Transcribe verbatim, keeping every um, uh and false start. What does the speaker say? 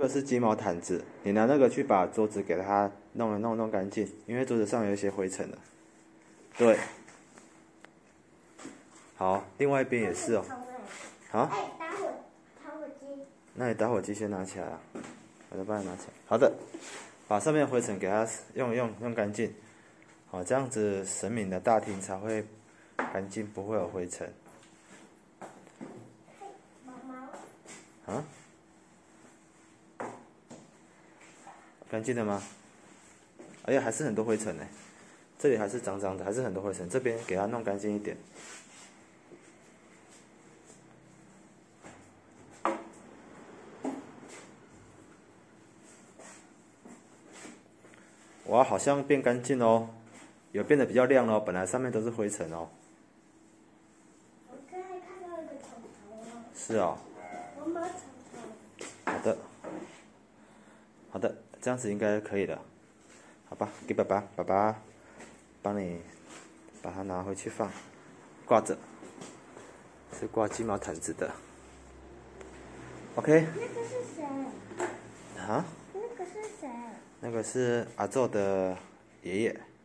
个是鸡毛毯子，你拿那个去把桌子给它弄一弄弄干净，因为桌子上有一些灰尘了。对。好，另外一边也是哦。好。 哎，打火打火机。 那你打火机先拿起来啊，我再帮你拿起来。好的，把上面的灰尘给它用用用干净。好，这样子神明的大厅才会干净，不会有灰尘。 毛毛。 啊？干净了吗？哎呀，还是很多灰尘呢。这里还是脏脏的，还是很多灰尘。这边给它弄干净一点。哇，好像变干净哦，有变得比较亮哦，本来上面都是灰尘哦。 我刚才看到一个虫虫哦。 是哦。 毛毛虫虫。 好的，好的，这样子应该可以了，好吧？给爸爸，爸爸帮你把它拿回去放，挂着，是挂鸡毛毯子的。OK。 那个是谁？ 啊？ 那个是谁？ 那个是阿宙的爷爷。